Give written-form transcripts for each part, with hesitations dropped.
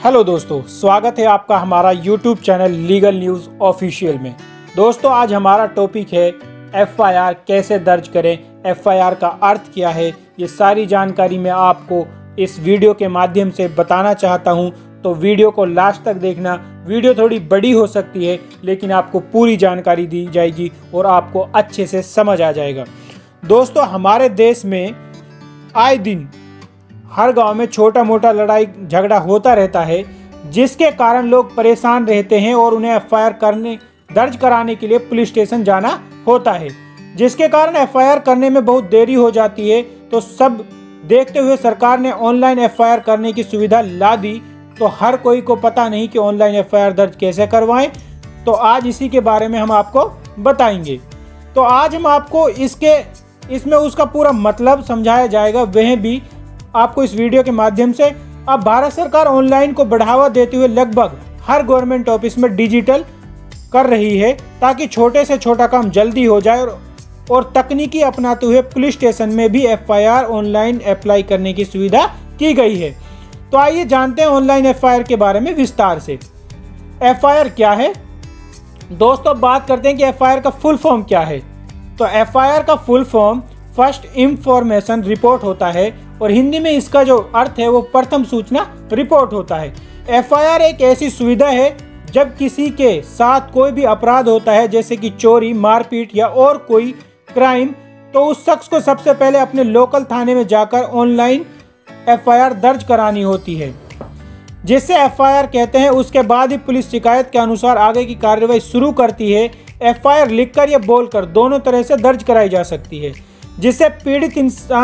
Hello दोस्तों, स्वागत है आपका हमारा YouTube channel legal news official में। दोस्तों, आज हमारा टॉपिक है FIR कैसे दर्ज करें, FIR का अर्थ क्या है। ये सारी जानकारी मैं आपको इस वीडियो के माध्यम से बताना चाहता हूं, तो वीडियो को लास्ट तक देखना। वीडियो थोड़ी बड़ी हो सकती है, लेकिन आपको पूरी जानकारी दी जाएगी और आपको अच्छे से समझ आ जाएगा। दोस्तों, हमारे देश में आए दिन हर गांव में छोटा मोटा लड़ाई झगड़ा होता रहता है, जिसके कारण लोग परेशान रहते हैं और उन्हें FIR दर्ज कराने के लिए पुलिस स्टेशन जाना होता है, जिसके कारण FIR करने में बहुत देरी हो जाती है। तो सब देखते हुए सरकार ने ऑनलाइन FIR करने की सुविधा ला दी। तो हर कोई को पता नहीं कि ऑनलाइन FIR दर्ज कैसे करवाएं, तो आज इसी के बारे में हम आपको बताएंगे। तो आज हम आपको इसमें उसका पूरा मतलब समझाया जाएगा, वह भी आपको इस वीडियो के माध्यम से। अब भारत सरकार ऑनलाइन को बढ़ावा देते हुए लगभग हर गवर्नमेंट ऑफिस में डिजिटल कर रही है, ताकि छोटे से छोटा काम जल्दी हो जाए और तकनीकी अपनाते हुए पुलिस स्टेशन में भी FIR ऑनलाइन अप्लाई करने की सुविधा की गई है। तो आइए जानते हैं ऑनलाइन FIR के बारे में विस्तार से। FIR क्या है दोस्तों, बात करते हैं कि FIR का फुल फॉर्म क्या है। तो FIR का full form first information report होता है और हिंदी में इसका जो अर्थ है वो प्रथम सूचना रिपोर्ट होता है। FIR एक ऐसी सुविधा है जब किसी के साथ कोई भी अपराध होता है, जैसे कि चोरी, मारपीट या और कोई क्राइम, तो उस शख्स को सबसे पहले अपने लोकल थाने में जाकर ऑनलाइन FIR दर्ज करानी होती है, जिसे FIR कहते हैं। उसके बाद ही पुलिस शिकायत के अनुसार आगे की कार्रवाई शुरू करती है। FIR लिखकर या बोलकर दोनों तरह से दर्ज कराई जा सकती है, जिससे पीड़ित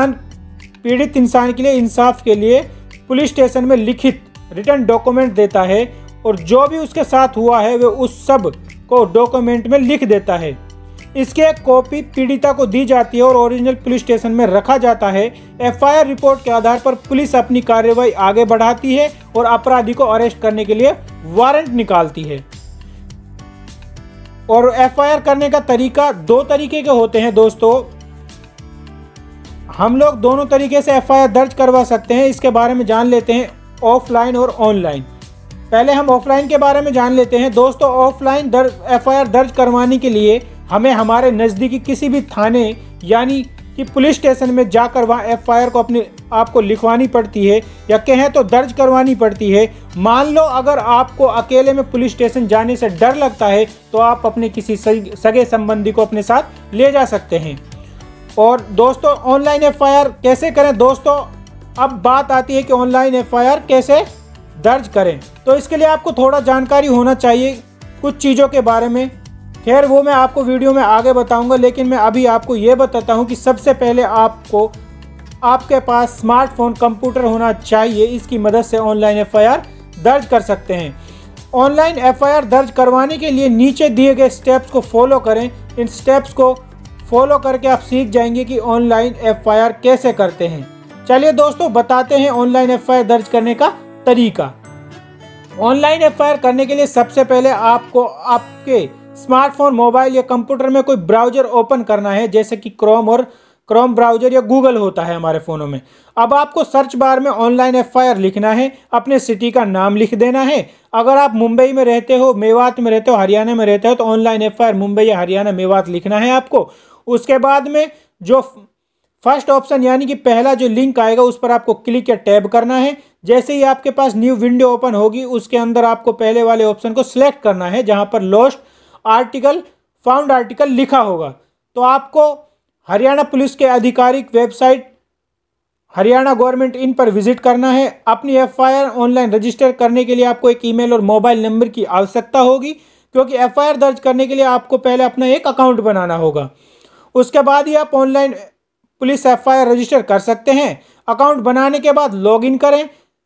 इंसान के लिए इंसाफ के लिए पुलिस स्टेशन में लिखित रिटर्न डॉक्यूमेंट देता है और जो भी उसके साथ हुआ है वह उस सब को डॉक्यूमेंट में लिख देता है। इसकी एक कॉपी पीड़िता को दी जाती है और ओरिजिनल पुलिस स्टेशन में रखा जाता है। FIR रिपोर्ट के आधार पर पुलिस अपनी कार्रवाई आगे बढ़ाती है और अपराधी को अरेस्ट करने के लिए वारंट निकालती है। और FIR करने का तरीका दो तरीके के होते हैं दोस्तों। हम लोग दोनों तरीके से FIR दर्ज करवा सकते हैं। इसके बारे में जान लेते हैं, ऑफलाइन और ऑनलाइन। पहले हम ऑफलाइन के बारे में जान लेते हैं। दोस्तों, ऑफलाइन FIR दर्ज करवाने के लिए हमें हमारे नज़दीकी किसी भी थाने यानी कि पुलिस स्टेशन में जाकर वहाँ FIR को आपको लिखवानी पड़ती है, या कहें तो दर्ज करवानी पड़ती है। मान लो अगर आपको अकेले में पुलिस स्टेशन जाने से डर लगता है, तो आप अपने किसी सगे संबंधी को अपने साथ ले जा सकते हैं। और दोस्तों, ऑनलाइन FIR कैसे करें दोस्तों, अब बात आती है कि ऑनलाइन FIR कैसे दर्ज करें। तो इसके लिए आपको थोड़ा जानकारी होना चाहिए कुछ चीज़ों के बारे में। खैर, वो मैं आपको वीडियो में आगे बताऊंगा, लेकिन मैं अभी आपको ये बताता हूं कि सबसे पहले आपके पास स्मार्टफोन, कंप्यूटर होना चाहिए। इसकी मदद से ऑनलाइन FIR दर्ज कर सकते हैं। ऑनलाइन FIR दर्ज करवाने के लिए नीचे दिए गए स्टेप्स को फॉलो करें। इन स्टेप्स को फॉलो करके आप सीख जाएंगे कि ऑनलाइन FIR कैसे करते हैं। चलिए दोस्तों, बताते हैं ऑनलाइन FIR दर्ज करने का तरीका। ऑनलाइन FIR करने के लिए सबसे पहले आपको आपके स्मार्टफोन, मोबाइल या कंप्यूटर में कोई ब्राउजर ओपन करना है, जैसे कि क्रोम ब्राउजर या गूगल होता है हमारे फ़ोनों में। अब आपको सर्च बार में ऑनलाइन FIR लिखना है, अपने सिटी का नाम लिख देना है। अगर आप मुंबई में रहते हो, मेवात में रहते हो, हरियाणा में रहते हो, तो ऑनलाइन FIR मुंबई या हरियाणा मेवात लिखना है आपको। उसके बाद में जो फर्स्ट ऑप्शन यानी कि पहला जो लिंक आएगा, उस पर आपको क्लिक या टैब करना है। जैसे ही आपके पास न्यू विंडो ओपन होगी, उसके अंदर आपको पहले वाले ऑप्शन को सिलेक्ट करना है, जहां पर लोस्ट आर्टिकल, फाउंड आर्टिकल लिखा होगा। तो आपको हरियाणा पुलिस के आधिकारिक वेबसाइट हरियाणा गवर्नमेंट इन पर विजिट करना है। अपनी FIR ऑनलाइन रजिस्टर करने के लिए आपको एक ईमेल और मोबाइल नंबर की आवश्यकता होगी, क्योंकि FIR दर्ज करने के लिए आपको पहले अपना एक अकाउंट बनाना होगा। उसके बाद ही आप ऑनलाइन पुलिस FIR रजिस्टर कर सकते हैं। अकाउंट बनाने के बाद लॉगिन करें।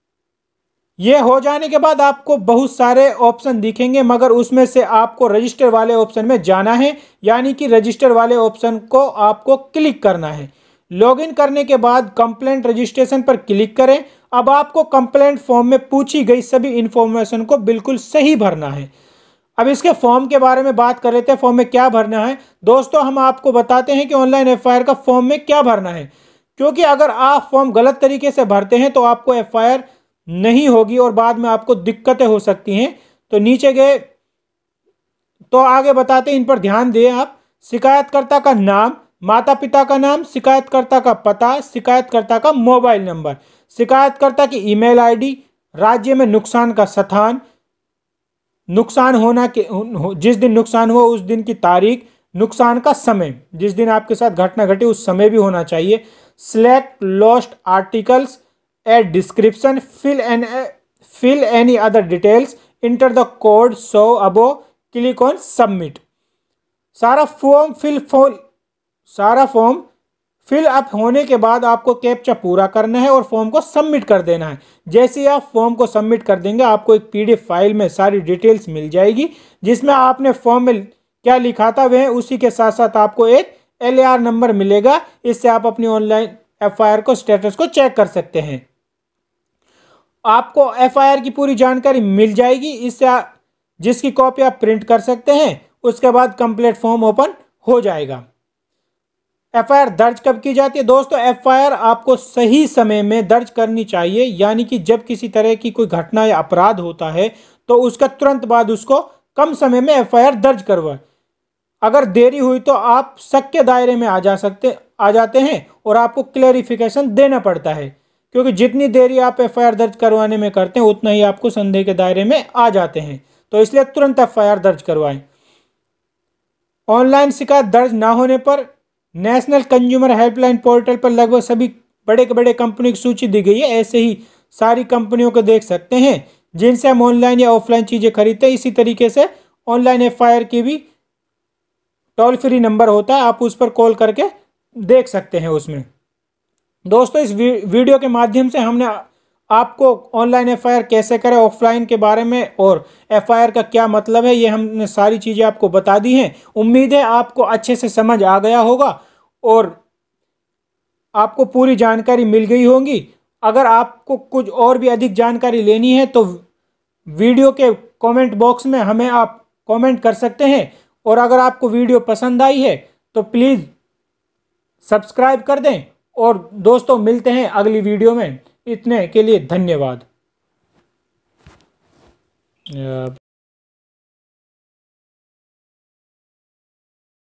ये हो जाने के बाद आपको बहुत सारे ऑप्शन दिखेंगे, मगर उसमें से आपको रजिस्टर वाले ऑप्शन में जाना है, यानी कि रजिस्टर वाले ऑप्शन को आपको क्लिक करना है। लॉगिन करने के बाद कंप्लेंट रजिस्ट्रेशन पर क्लिक करें। अब आपको कंप्लेंट फॉर्म में पूछी गई सभी इंफॉर्मेशन को बिल्कुल सही भरना है। अब इसके फॉर्म के बारे में बात कर लेते हैं, फॉर्म में क्या भरना है। दोस्तों, हम आपको बताते हैं कि ऑनलाइन FIR का फॉर्म में क्या भरना है, क्योंकि अगर आप फॉर्म गलत तरीके से भरते हैं तो आपको FIR नहीं होगी और बाद में आपको दिक्कतें हो सकती हैं। तो नीचे गए तो आगे बताते हैं, इन पर ध्यान दें आप। शिकायतकर्ता का नाम, माता पिता का नाम, शिकायतकर्ता का पता, शिकायतकर्ता का मोबाइल नंबर, शिकायतकर्ता की ईमेल आईडी, राज्य में नुकसान का स्थान, नुकसान होना के जिस दिन नुकसान हुआ उस दिन की तारीख, नुकसान का समय, जिस दिन आपके साथ घटना घटी उस समय भी होना चाहिए। Select lost articles, add description, fill any other details, enter the code show above, click on submit. सारा फॉर्म फिल अप होने के बाद आपको कैप्चा पूरा करना है और फॉर्म को सबमिट कर देना है। जैसे ही आप फॉर्म को सबमिट कर देंगे आपको एक पीडीएफ फाइल में सारी डिटेल्स मिल जाएगी, जिसमें आपने फॉर्म में क्या लिखा था वह उसी के साथ साथ आपको एक LAR नंबर मिलेगा। इससे आप अपनी ऑनलाइन FIR को स्टेटस को चेक कर सकते हैं। आपको FIR की पूरी जानकारी मिल जाएगी, इससे जिसकी कॉपी आप प्रिंट कर सकते हैं। उसके बाद कंप्लीट फॉर्म ओपन हो जाएगा। FIR दर्ज कब की जाती है दोस्तों? FIR आपको सही समय में दर्ज करनी चाहिए, यानी कि जब किसी तरह की कोई घटना या अपराध होता है तो उसका तुरंत बाद उसको कम समय में FIR दर्ज करवाएं। अगर देरी हुई तो आप शक के दायरे में आ जाते हैं और आपको क्लेरिफिकेशन देना पड़ता है, क्योंकि जितनी देरी आप FIR दर्ज करवाने में करते हैं उतना ही आपको संदेह के दायरे में आ जाते हैं। तो इसलिए तुरंत FIR दर्ज करवाएं। ऑनलाइन शिकायत दर्ज ना होने पर नेशनल कंज्यूमर हेल्पलाइन पोर्टल पर लगभग सभी बड़े कंपनी की सूची दी गई है। ऐसे ही सारी कंपनियों को देख सकते हैं जिनसे हम ऑनलाइन या ऑफलाइन चीज़ें खरीदते हैं। इसी तरीके से ऑनलाइन FIR की भी टोल फ्री नंबर होता है, आप उस पर कॉल करके देख सकते हैं उसमें। दोस्तों इस वीडियो के माध्यम से हमने आपको ऑनलाइन FIR कैसे करें, ऑफलाइन के बारे में और FIR का क्या मतलब है, ये हमने सारी चीज़ें आपको बता दी हैं। उम्मीद है आपको अच्छे से समझ आ गया होगा और आपको पूरी जानकारी मिल गई होगी। अगर आपको कुछ और भी अधिक जानकारी लेनी है तो वीडियो के कमेंट बॉक्स में हमें आप कमेंट कर सकते हैं। और अगर आपको वीडियो पसंद आई है तो प्लीज़ सब्सक्राइब कर दें। और दोस्तों मिलते हैं अगली वीडियो में। इतने के लिए धन्यवाद।